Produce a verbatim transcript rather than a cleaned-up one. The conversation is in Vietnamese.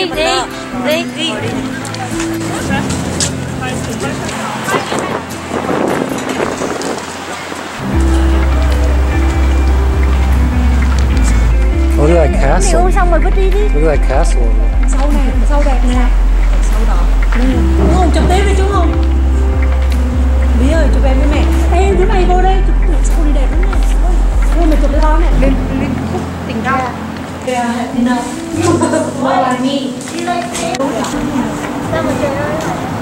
đi đi đi đi. Look at that castle. Uống xong rồi vứt đi đi. Look at that castle. Sau này, sau đẹp nè. Sau đó. Đúng không? Chụp tiếp đi chú không? Bí ơi, chụp em với mẹ. Ê, đứa này vô đây, chụp chụp sau này đẹp lắm nè. Thôi mày chụp cái đó nè. Lên lên khúc tỉnh ra. Yeah, no. What I mean? Sao mà trời ơi.